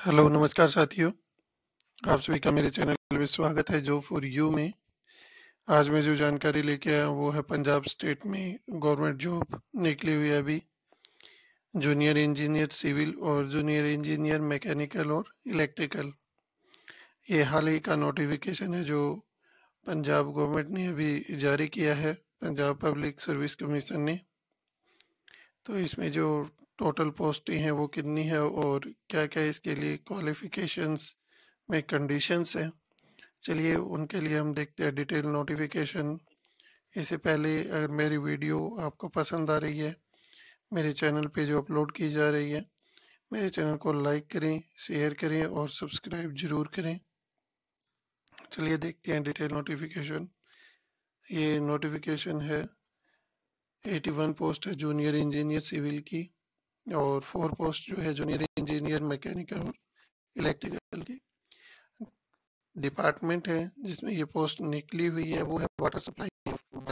Hello, नमस्कार साथियों। आप सभी का मेरे चैनल में स्वागत है जो फॉर यू में। आज मैं जो जानकारी लेके आया हूँ वो है पंजाब स्टेट में गवर्नमेंट जॉब निकली हुई है अभी। जूनियर इंजीनियर सिविल और जूनियर इंजीनियर मैकेनिकल और इलेक्ट्रिकल। ये हाल ही का नोटिफिकेशन है जो पंजाब गवर्नमेंट ने अभी जारी किया है, पंजाब पब्लिक सर्विस कमीशन ने। तो इसमें जो टोटल पोस्टें हैं वो कितनी है और क्या क्या इसके लिए क्वालिफिकेशंस में कंडीशंस हैं, चलिए उनके लिए हम देखते हैं डिटेल नोटिफिकेशन। इससे पहले अगर मेरी वीडियो आपको पसंद आ रही है, मेरे चैनल पे जो अपलोड की जा रही है, मेरे चैनल को लाइक करें, शेयर करें और सब्सक्राइब जरूर करें। चलिए देखते हैं डिटेल नोटिफिकेशन। ये नोटिफिकेशन है 81 पोस्ट है जूनियर इंजीनियर सिविल की और 4 पोस्ट जो है जूनियर इंजीनियर मैकेनिकल और इलेक्ट्रिकल की। डिपार्टमेंट है जिसमें ये पोस्ट निकली हुई है वो है वाटर सप्लाई ऑफ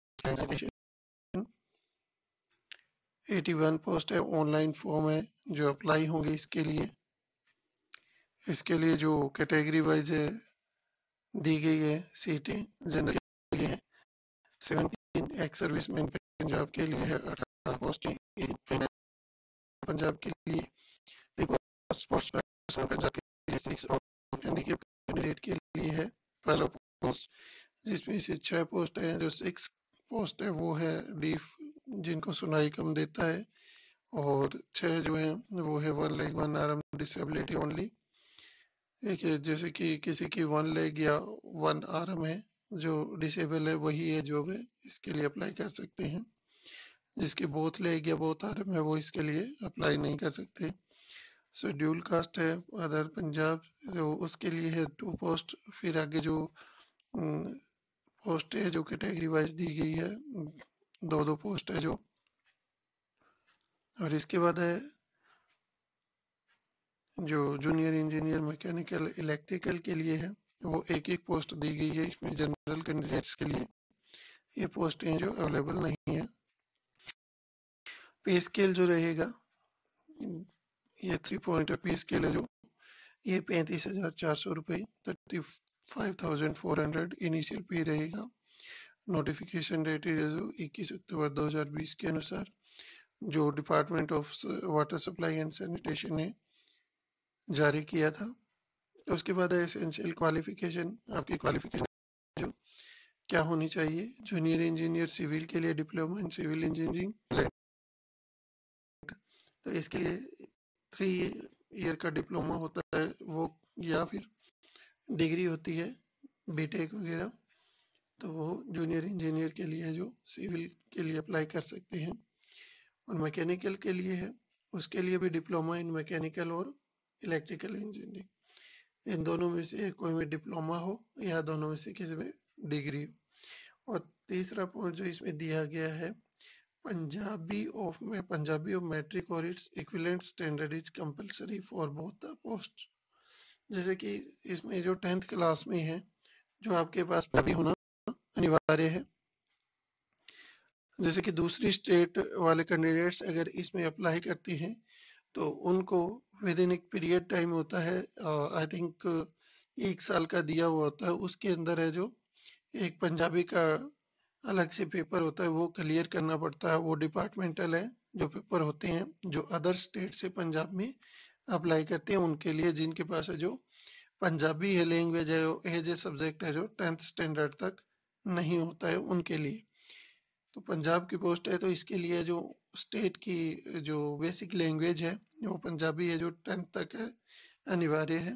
81 पोस्ट है, ऑनलाइन फॉर्म है जो अप्लाई होंगे इसके लिए। इसके लिए जो कैटेगरी वाइज है दी गई है सीटें, जनरल के लिए है 17, एक्स सर्विसमैन पंजाब के लिए है 18 पोस्टें, पंजाब के लिए स्पोर्ट्स पर्सन पंजाब के लिए 6 और हैंडीकैप कैंडिडेट के लिए है 12 पोस्ट, जिसमें से 6 पोस्ट है। जो 6 पोस्ट है वो है डीफ जिनको सुनाई कम देता है और 6 जो है वो है 1 लेग 1 आर्म डिसेबिलिटी ओनली। एक है जैसे कि किसी की 1 लेग या 1 आर्म है जो डिसेबल है वही है जो है इसके लिए अप्लाई कर सकते हैं। जिसकी बोथ लेग या बोथ आर्म है वो इसके लिए अप्लाई नहीं कर सकते। शेड्यूल कास्ट है अदर पंजाब जो उसके लिए है 2 पोस्ट। फिर आगे जो पोस्ट है जो कैटेगरी वाइज दी गई है 2 पोस्ट है जो। और इसके बाद है जो जूनियर इंजीनियर मैकेनिकल इलेक्ट्रिकल के लिए है वो एक एक पोस्ट दी गई है। इसमें जनरल कैंडिडेट्स के लिए ये पोस्ट हैं जो अवेलेबल नहीं है। पे स्केल जो रहेगा ये 3 पॉइंट पे स्केल है जो ये 35,400 रुपये 35,400 इनिशियल पे रहेगा। नोटिफिकेशन डेट है जो 21 अक्टूबर 2020 के अनुसार जो department of water supply and sanitation ने जारी किया था। उसके बाद है एसेंशियल क्वालिफिकेशन। आपकी क्वालिफिकेशन जो क्या होनी चाहिए, जूनियर इंजीनियर सिविल के लिए डिप्लोमा इन सिविल इंजीनियरिंग, तो इसके लिए 3 ईयर का डिप्लोमा होता है वो, या फिर डिग्री होती है बीटेक वगैरह, तो वो जूनियर इंजीनियर के लिए जो सिविल के लिए अप्लाई कर सकते हैं। और मैकेनिकल के लिए है उसके लिए भी डिप्लोमा इन मैकेनिकल और इलेक्ट्रिकल इंजीनियरिंग, इन दोनों में से कोई में डिप्लोमा हो या दोनों में से किसी में डिग्री हो। और तीसरा पॉइंट जो इसमें दिया गया है पंजाबी ऑफ मैट्रिक और its equivalent standard is compulsory for both the post. जैसे कि इसमें जो 10th क्लास में है जो आपके पास पंजाबी होना अनिवार्य है। जैसे कि दूसरी स्टेट वाले कैंडिडेट्स अगर इसमें अप्लाई करते हैं तो उनको विद इन एक पीरियड टाइम होता है, आई थिंक 1 साल का दिया हुआ होता है, उसके अंदर है जो एक पंजाबी का अलग से पेपर होता है वो क्लियर करना पड़ता है। वो डिपार्टमेंटल है जो पेपर होते हैं जो अदर स्टेट से पंजाब में अप्लाई करते हैं उनके लिए, जिनके पास है जो पंजाबी है लैंग्वेज है एज ए सब्जेक्ट है जो 10th स्टैंडर्ड तक नहीं होता है उनके लिए। तो पंजाब की पोस्ट है तो इसके लिए जो स्टेट की जो बेसिक लैंग्वेज है वो पंजाबी है जो 10th तक है, अनिवार्य है।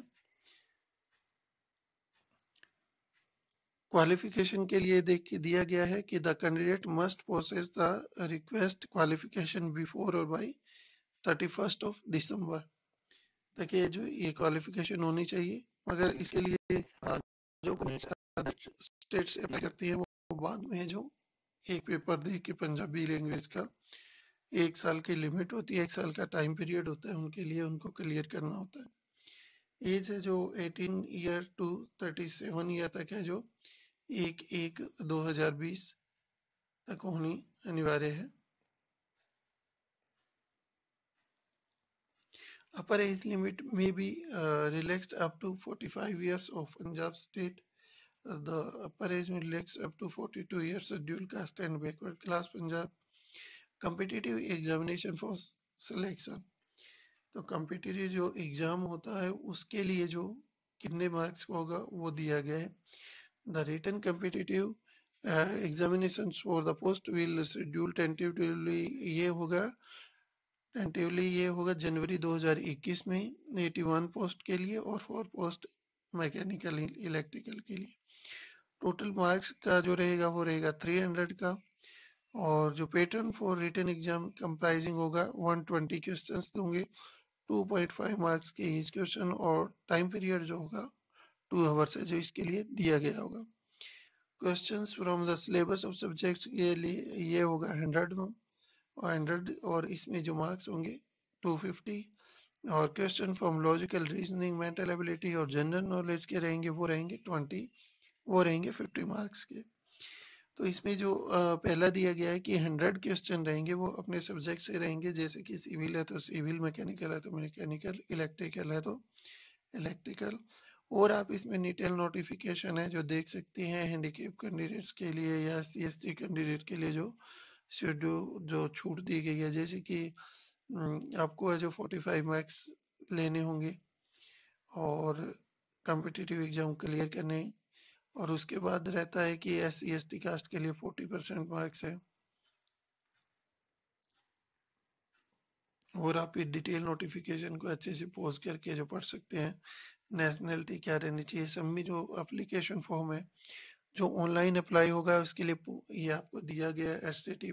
क्वालिफिकेशन के लिए दिया गया है कि the candidate must possess the request qualification before और बाय 31 दिसंबर तक ये जो ये क्वालिफिकेशन होनी चाहिए। मगर इसके लिए जो स्टेट से अप्लाई करती है वो बाद में जो एक पेपर दे के पंजाबी लैंग्वेज का 1 साल की लिमिट होती है, 1 साल का टाइम पीरियड होता है उनके लिए, उनको क्लियर करना होता है। एज है जो 18 ईयर टू 37 ईयर तक है जो 1/1/2020 तक होनी अनिवार्य है। Upper age limit may be relaxed up to 45 years of Punjab state. The upper age may relax up to 42 years of dual caste and backward class Punjab. Competitive examination for selection. तो competitive जो exam होता है उसके लिए जो कितने marks का होगा वो दिया गया है. The written competitive examination for the post will schedule tentatively ये होगा जनवरी 2021 में 81 पोस्ट के लिए और 4 पोस्ट मैकेनिकल इलेक्ट्रिकल के लिए. टोटल मार्क्स का जो रहेगा वो रहेगा 300 का. और जो pattern for written exam comprising होगा 120 क्वेश्चंस होंगे, 2.5 मार्क्स के ईच क्वेश्चन और टाइम पीरियड जो होगा 2 आवर्स है जो इसके लिए दिया गया होगा. Questions from the syllabus of subjects के लिए ये होगा 100 और इसमें जो मार्क्स होंगे 250. और question from logical reasoning, mental ability और जनरल नॉलेज के रहेंगे वो रहेंगे 20, वो रहेंगे 50 मार्क्स के. तो इसमें जो पहला दिया गया है कि 100 क्वेश्चन रहेंगे वो अपने सब्जेक्ट से रहेंगे, जैसे कि सिविल है तो सिविल, मैकेनिकल है तो मैकेनिकल, इलेक्ट्रिकल है तो इलेक्ट्रिकल. और आप इसमें डिटेल नोटिफिकेशन है जो देख सकते हैं हैंडीकैप कैंडिडेट्स के लिए या SC/ST कैंडिडेट के लिए जो शेड्यूल जो छूट दी गई है, जैसे कि आपको है जो 45 मार्क्स लेने होंगे और कम्पिटिटिव एग्जाम क्लियर करने. और उसके बाद रहता है कि SC/ST कास्ट के लिए 40% मार्क्स है. और आप ये डिटेल नोटिफिकेशन को अच्छे से पॉज करके जो पढ़ सकते हैं. नेशनलिटी क्या रहनी चाहिए, सब में जो एप्लीकेशन फॉर्म है जो ऑनलाइन अप्लाई होगा उसके लिए ये आपको दिया गया है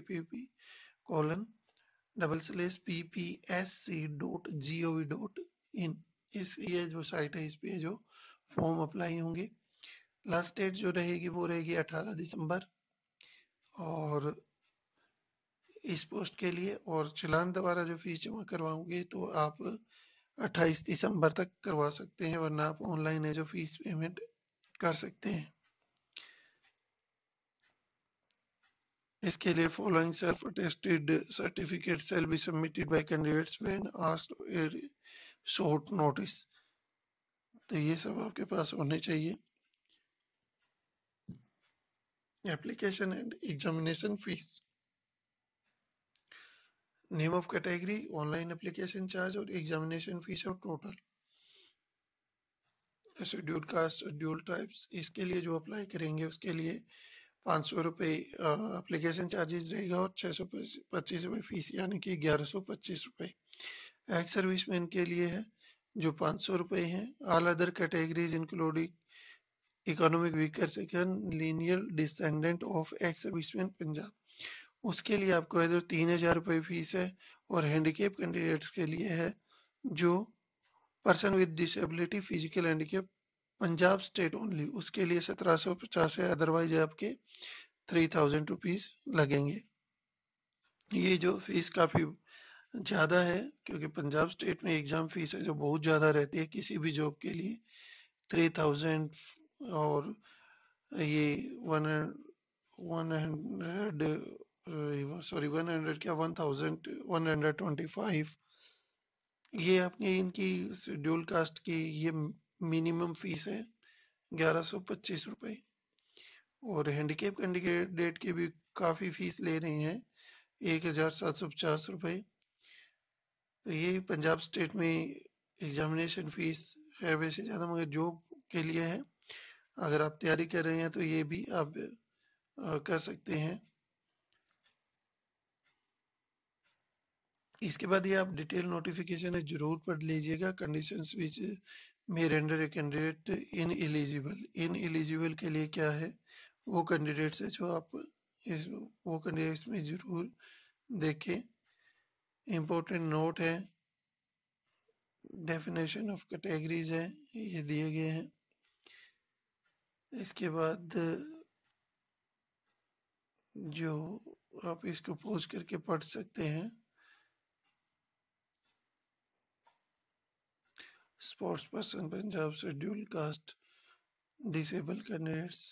http://ppsc.gov.in. इस ये जो साइट है इस पे जो फॉर्म अप्लाई होंगे. लास्ट डेट जो रहेगी वो रहेगी 18 दिसंबर और इस पोस्ट के लिए. और चलान दोबारा जो फीस जमा करवाओगे तो आप 28 दिसंबर तक करवा सकते हैं, वरना आप ऑनलाइन है जो फीस पेमेंट कर सकते हैं. इसके लिए following self attested certificate shall be submitted by candidates when asked a short notice. तो ये सब आपके पास होने चाहिए. Application and examination fees, name of category, online application charge और एग्जामिनेशन फीस और total. Schedule caste, schedule types, इसके लिए जो अप्लाई करेंगे उसके लिए 500 रुपये एप्लीकेशन चार्जेस रहेगा और 625 रुपये फीस, यानी कि 1125 रुपये. एक्स सर्विसमैन के लिए है जो 500 रुपये हैं. All other categories including economic weaker section linear descendant of ex serviceman Punjab, उसके लिए आपको है जो 3000 रुपये फीस है. और हैंडीकेप कैंडिडेट्स के लिए है जो person with disability physical handicap Punjab state only, उसके लिए 1750 है. अदरवाइज आपके 3000 रुपीज लगेंगे. ये जो फीस काफ़ी ज़्यादा है क्योंकि पंजाब स्टेट में एग्ज़ाम फीस है जो बहुत ज़्यादा रहती है किसी भी जॉब के लिए. 3000 और ये 100 क्या 1125, ये अपनी इनकी शेड्यूल कास्ट की ये मिनिमम फीस है 1125 रुपये. और हैंडीकेप कैंडिडेट की भी काफ़ी फीस ले रही हैं 1750 रुपये. तो ये पंजाब स्टेट में एग्जामिनेशन फीस है वैसे ज़्यादा मगर जॉब के लिए है. अगर आप तैयारी कर रहे हैं तो ये भी आप कर सकते हैं. इसके बाद ये आप डिटेल नोटिफिकेशन है जरूर पढ़ लीजिएगा. Conditions which may render a candidate ineligible, ineligible के लिए क्या है वो कैंडिडेट्स है जो आप वो कैंडिडेट्स में जरूर देखें. इम्पोर्टेंट नोट है, डेफिनेशन ऑफ कैटेगरीज है ये दिए गए हैं. इसके बाद जो आप इसको पोज करके पढ़ सकते हैं. Sports person Punjab schedule caste disable candidates,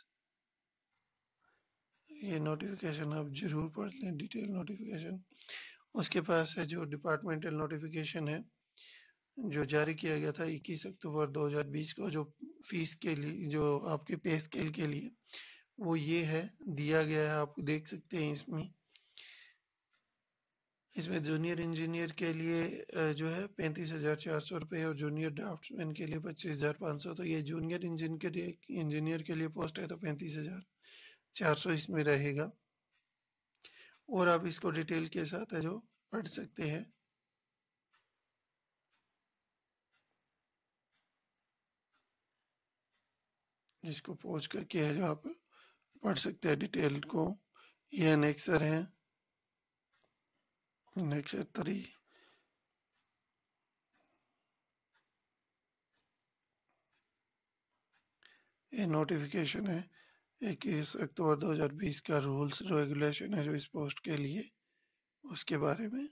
ये नोटिफिकेशन आप जरूर पढ़ लें, डिटेल नोटिफिकेशन. उसके पास है जो डिपार्टमेंटल नोटिफिकेशन है जो जारी किया गया था 21 अक्टूबर 2020 को, जो फीस के लिए, जो आपके पे स्केल के लिए, वो ये है, दिया गया है, आप देख सकते हैं इसमें। इसमें जूनियर इंजीनियर के लिए जो है 35,400 रुपये और जूनियर ड्राफ्ट्समैन के लिए 25,500। तो ये जूनियर इंजीनियर के लिए पोस्ट है तो 35,400 इसमें रहेगा। और आप इसको डिटेल के साथ है जो पढ़ सकते हैं। इसको पहुंच करके है जो आप पढ़ सकते हैं डिटेल को। ये अनेक्सर है, अनेक्सर 3। ये नोटिफिकेशन है 21 अक्टूबर 2020 का, रूल्स रेगुलेशन है जो इस पोस्ट के लिए, उसके बारे में।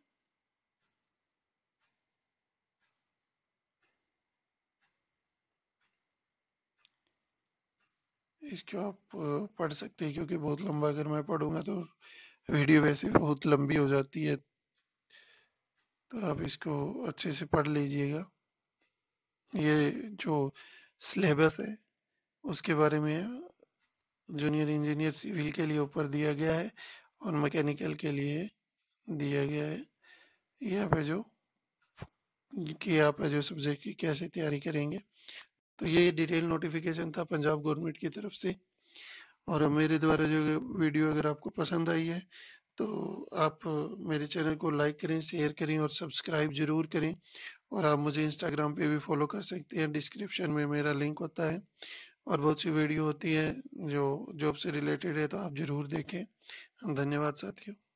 इसको आप पढ़ सकते हैं, क्योंकि बहुत लंबा अगर मैं पढ़ूंगा तो वीडियो वैसे भी बहुत लंबी हो जाती है, तो आप इसको अच्छे से पढ़ लीजिएगा। ये जो सिलेबस है उसके बारे में जूनियर इंजीनियर सिविल के लिए ऊपर दिया गया है और मैकेनिकल के लिए दिया गया है। यहाँ पे जो कि आप जो सब्जेक्ट की कैसे तैयारी करेंगे। तो ये डिटेल नोटिफिकेशन था पंजाब गवर्नमेंट की तरफ से। और मेरे द्वारा जो वीडियो अगर आपको पसंद आई है तो आप मेरे चैनल को लाइक करें, शेयर करें और सब्सक्राइब जरूर करें। और आप मुझे इंस्टाग्राम पे भी फॉलो कर सकते हैं, डिस्क्रिप्शन में मेरा लिंक होता है। और बहुत सी वीडियो होती है जो जॉब से रिलेटेड है, तो आप जरूर देखें। धन्यवाद साथियों।